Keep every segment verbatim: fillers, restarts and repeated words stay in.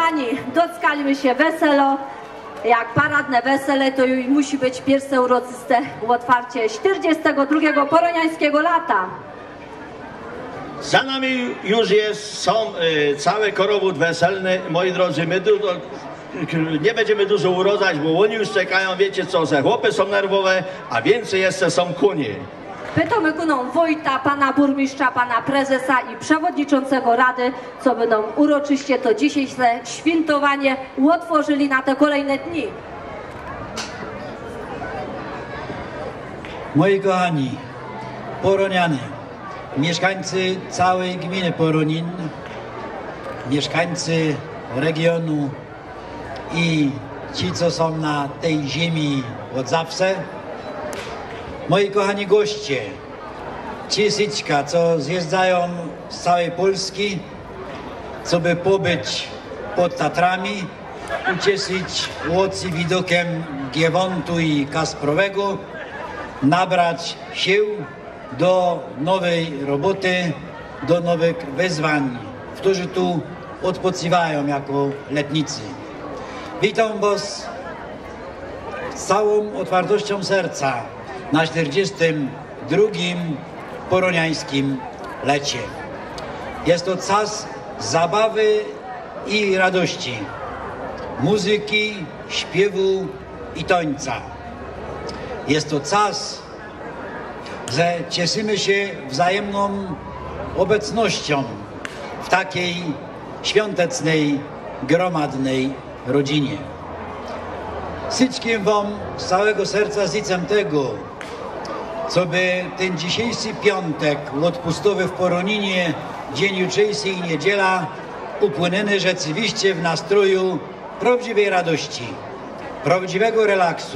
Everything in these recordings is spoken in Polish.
kochani, dockalimy się weselo. Jak paradne wesele, to już musi być pierwsze uroczyste otwarcie czterdziestego drugiego poroniańskiego lata. Za nami już jest, są y, cały korowód weselny, moi drodzy, my dużo, nie będziemy dużo urodzać, bo oni już czekają, wiecie co, że chłopy są nerwowe, a więcej jeszcze są konie. Pytamy kuną wójta, pana burmistrza, pana prezesa i przewodniczącego rady, co będą uroczyście to dzisiejsze świętowanie otworzyli na te kolejne dni. Moi kochani, poronianie, mieszkańcy całej gminy Poronin, mieszkańcy regionu i ci, co są na tej ziemi od zawsze, moi kochani goście, ci syćka, co zjeżdżają z całej Polski, co by pobyć pod Tatrami, ucieszyć łocy widokiem Giewontu i Kasprowego, nabrać sił do nowej roboty, do nowych wyzwań, którzy tu odpoczywają jako letnicy. Witam was z całą otwartością serca na czterdziestym drugim poroniańskim lecie. Jest to czas zabawy i radości, muzyki, śpiewu i tańca. Jest to czas, że cieszymy się wzajemną obecnością w takiej świątecznej, gromadnej rodzinie. Wszystkim wam z całego serca życzę tego, co by ten dzisiejszy piątek odpustowy w Poroninie, dzień jutrzejszy i niedziela upłynęły rzeczywiście w nastroju prawdziwej radości, prawdziwego relaksu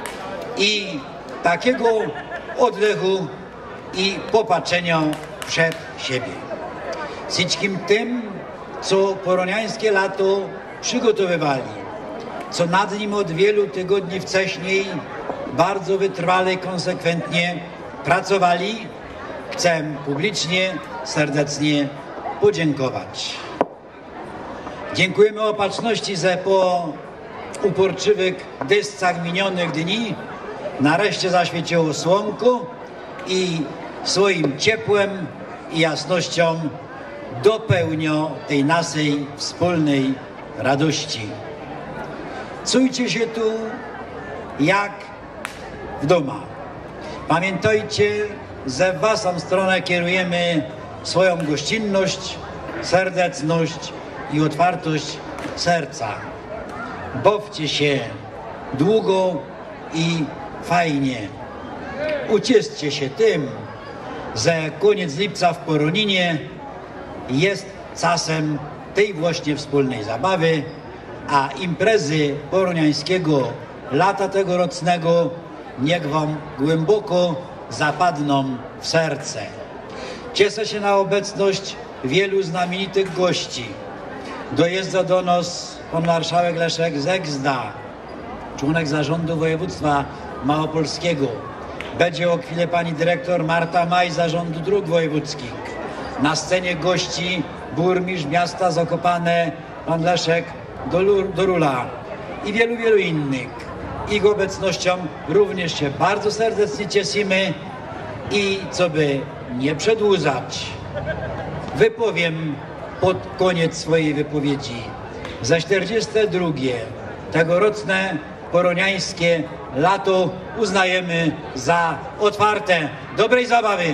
i takiego oddechu i popatrzenia przed siebie. Wszystkim tym, co poroniańskie lato przygotowywali, co nad nim od wielu tygodni wcześniej bardzo wytrwale i konsekwentnie pracowali, chcę publicznie, serdecznie podziękować. Dziękujemy opatrzności, że po uporczywych deszczach minionych dni nareszcie zaświeciło słonko i swoim ciepłem i jasnością dopełnią tej naszej wspólnej radości. Czujcie się tu jak w domu. Pamiętajcie, że w waszą stronę kierujemy swoją gościnność, serdeczność i otwartość serca. Bawcie się długo i fajnie. Ucieszcie się tym, że koniec lipca w Poroninie jest czasem tej właśnie wspólnej zabawy, a imprezy poroniańskiego lata tegorocznego niech wam głęboko zapadną w serce. Cieszę się na obecność wielu znamienitych gości. Dojeżdża do nas pan marszałek Leszek Zegzda, członek zarządu województwa małopolskiego. Będzie o chwilę pani dyrektor Marta Maj z zarządu dróg wojewódzkich. Na scenie gości burmistrz miasta Zakopane, pan Leszek Dorula i wielu, wielu innych. Ich obecnością również się bardzo serdecznie cieszymy i co by nie przedłużać, wypowiem pod koniec swojej wypowiedzi. Za czterdzieste drugie tegoroczne poroniańskie lato uznajemy za otwarte. Dobrej zabawy!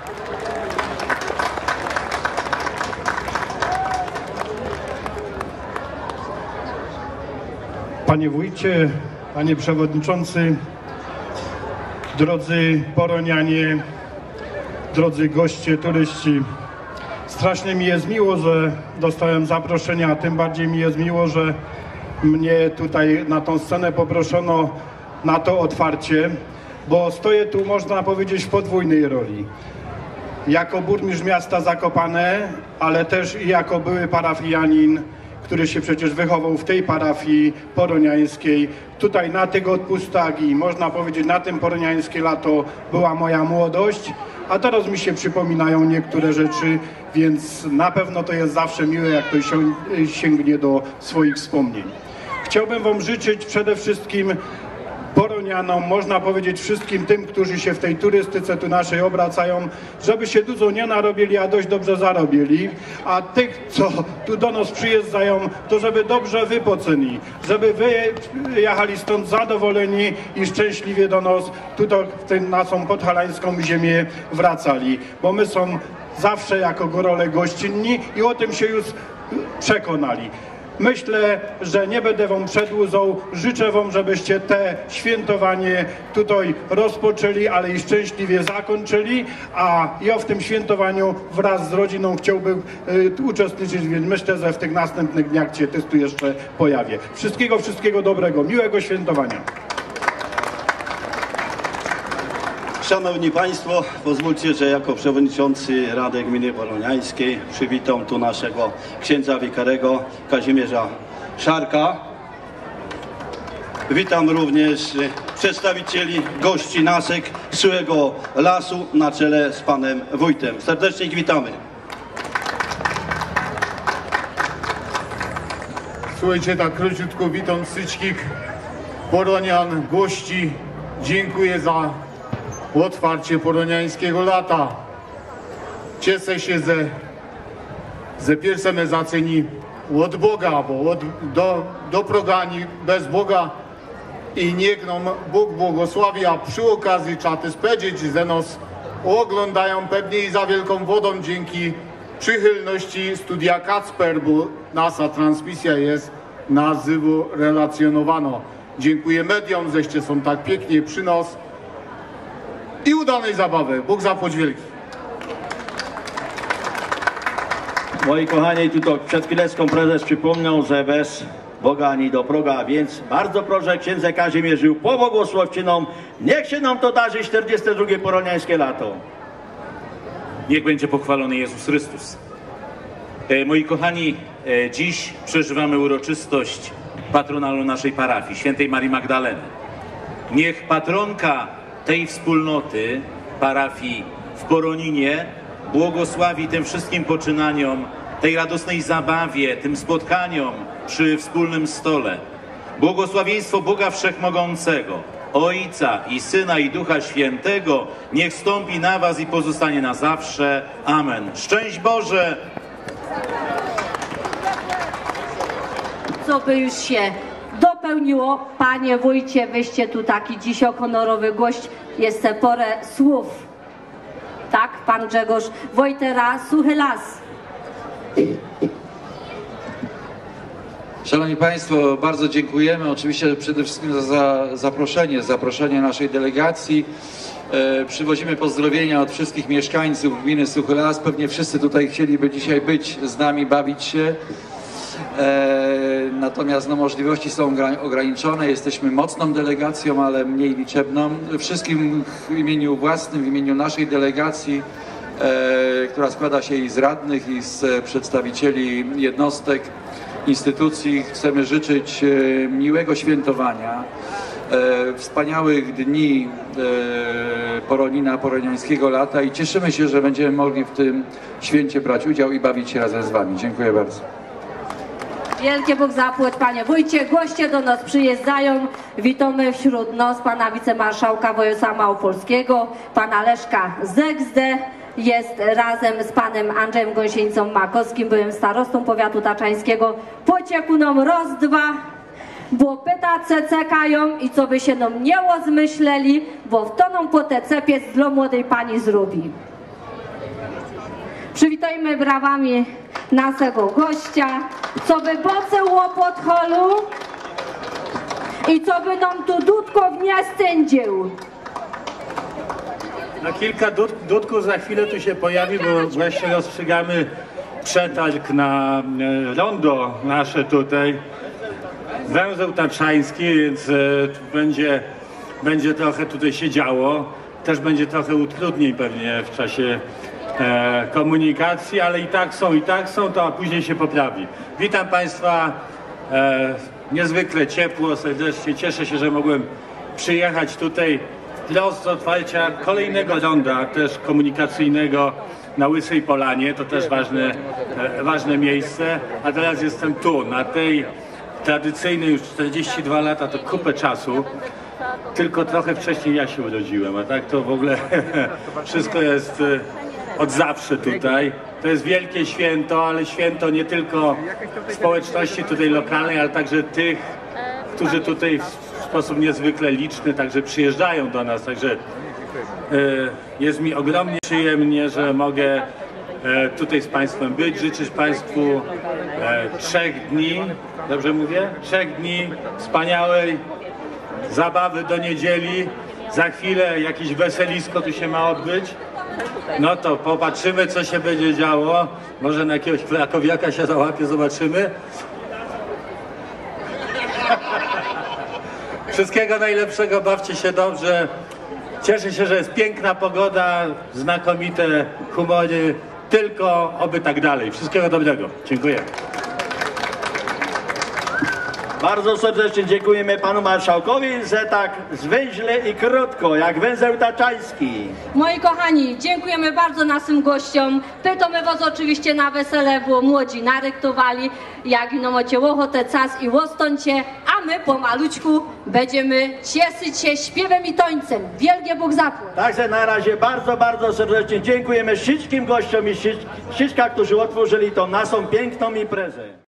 Panie wójcie, panie przewodniczący, drodzy poronianie, drodzy goście, turyści. Strasznie mi jest miło, że dostałem zaproszenia, a tym bardziej mi jest miło, że mnie tutaj na tą scenę poproszono na to otwarcie, bo stoję tu, można powiedzieć, w podwójnej roli. Jako burmistrz miasta Zakopane, ale też i jako były parafianin, który się przecież wychował w tej parafii poroniańskiej. Tutaj na tych odpustach i można powiedzieć na tym poroniańskie lato była moja młodość, a teraz mi się przypominają niektóre rzeczy, więc na pewno to jest zawsze miłe, jak ktoś sięgnie do swoich wspomnień. Chciałbym wam życzyć przede wszystkim poronianom, można powiedzieć wszystkim tym, którzy się w tej turystyce tu naszej obracają, żeby się dużo nie narobili, a dość dobrze zarobili, a tych, co tu do nas przyjeżdżają, to żeby dobrze wypoceni, żeby wy jechali stąd zadowoleni i szczęśliwie do nas, tutaj w tę naszą podhalańską ziemię wracali, bo my są zawsze jako górole gościnni i o tym się już przekonali. Myślę, że nie będę wam przedłużał. Życzę wam, żebyście te świętowanie tutaj rozpoczęli, ale i szczęśliwie zakończyli, a ja w tym świętowaniu wraz z rodziną chciałbym y, uczestniczyć, więc myślę, że w tych następnych dniach się też tu jeszcze pojawię. Wszystkiego, wszystkiego dobrego, miłego świętowania. Szanowni Państwo, pozwólcie, że jako przewodniczący Rady Gminy Poroniańskiej przywitam tu naszego księdza wikarego Kazimierza Szarka. Witam również przedstawicieli gości Nasek z Suchego Lasu na czele z panem wójtem. Serdecznie ich witamy. Słuchajcie, tak króciutko witam wszystkich poronian, gości. Dziękuję za otwarcie poroniańskiego lata. Cieszę się, że, że pierwsze me zaceni od Boga, bo od, do, do progani bez Boga i niech nam Bóg błogosławi, a przy okazji trzeba też powiedzieć, że nas oglądają pewnie i za wielką wodą dzięki przychylności studia Kacper, bo nasza transmisja jest na żywo relacjonowana. Dziękuję mediom, żeście są tak pięknie przy nas. I udanej zabawy. Bóg zapłać wielki. Moi kochani, tutaj przed chwileczką prezes przypomniał, że bez Boga ani do proga, więc bardzo proszę księdze Kazimierzu, pobłogosławcie nam, niech się nam to darzy czterdzieste drugie poroniańskie lato. Niech będzie pochwalony Jezus Chrystus. E, moi kochani, e, dziś przeżywamy uroczystość patronalu naszej parafii, świętej Marii Magdaleny. Niech patronka tej wspólnoty, parafii w Poroninie, błogosławi tym wszystkim poczynaniom, tej radosnej zabawie, tym spotkaniom przy wspólnym stole. Błogosławieństwo Boga Wszechmogącego, Ojca i Syna i Ducha Świętego, niech stąpi na was i pozostanie na zawsze. Amen. Szczęść Boże! Co by już się dopełniło, panie wójcie, wyście tu taki dziś honorowy gość, jest te porę słów. Tak, pan Grzegorz Wojtera, Suchy Las. Szanowni Państwo, bardzo dziękujemy oczywiście przede wszystkim za, za zaproszenie, zaproszenie naszej delegacji. E, przywozimy pozdrowienia od wszystkich mieszkańców gminy Suchy Las. Pewnie wszyscy tutaj chcieliby dzisiaj być z nami, bawić się. E, natomiast no, możliwości są ograniczone. Jesteśmy mocną delegacją, ale mniej liczebną. Wszystkim w imieniu własnym, w imieniu naszej delegacji, e, która składa się i z radnych, i z przedstawicieli jednostek, instytucji, chcemy życzyć e, miłego świętowania, e, wspaniałych dni e, Poronina, poroniańskiego lata i cieszymy się, że będziemy mogli w tym święcie brać udział i bawić się razem z wami. Dziękuję bardzo. Wielkie Bóg zapłać, panie wójcie. Goście do nas przyjeżdżają. Witamy wśród nas pana wicemarszałka województwa małopolskiego, pana Leszka Zegzdę. Jest razem z panem Andrzejem Gąsieńcą Makowskim, byłym starostą powiatu taczańskiego. Pocieku nam roz dwa, bo pytace czekają i co by się nam nie zmyśleli, bo w to nam po te cepie dla młodej pani zrobi. Przywitajmy brawami naszego gościa, co by boceło pod holu i co by nam tu dudko w nie stędził. Na kilka dud dudków za chwilę tu się pojawi, bo właśnie rozstrzygamy przetarg na e, rondo nasze tutaj. Węzeł taczański, więc e, będzie, będzie trochę tutaj się działo. Też będzie trochę utrudnień pewnie w czasie, w e, komunikacji, ale i tak są, i tak są, to a później się poprawi. Witam Państwa e, niezwykle ciepło, serdecznie. Cieszę się, że mogłem przyjechać tutaj wprost z otwarcia kolejnego ronda, też komunikacyjnego na Łysej Polanie. To też ważne, e, ważne miejsce. A teraz jestem tu, na tej tradycyjnej, już czterdzieści dwa lata, to kupę czasu. Tylko trochę wcześniej ja się urodziłem, a tak to w ogóle wszystko jest od zawsze tutaj. To jest wielkie święto, ale święto nie tylko społeczności tutaj lokalnej, ale także tych, którzy tutaj w sposób niezwykle liczny także przyjeżdżają do nas. Także jest mi ogromnie przyjemnie, że mogę tutaj z Państwem być. Życzę Państwu trzech dni, dobrze mówię? Trzech dni wspaniałej zabawy do niedzieli. Za chwilę jakieś weselisko tu się ma odbyć. No to popatrzymy, co się będzie działo. Może na jakiegoś krakowiaka się załapie, zobaczymy. Wszystkiego najlepszego, bawcie się dobrze. Cieszę się, że jest piękna pogoda, znakomite humory. Tylko oby tak dalej. Wszystkiego dobrego. Dziękuję. Bardzo serdecznie dziękujemy panu marszałkowi, że tak zwięźle i krótko, jak węzeł taczański. Moi kochani, dziękujemy bardzo naszym gościom. Pytamy was oczywiście na wesele, bo młodzi naryktowali, jak ino macie ochotę, czas i łostoncie, a my pomaluczku będziemy cieszyć się śpiewem i tańcem. Wielkie Bóg zapłać. Także na razie bardzo, bardzo serdecznie dziękujemy wszystkim gościom i wszystkim, którzy otworzyli tą naszą piękną imprezę.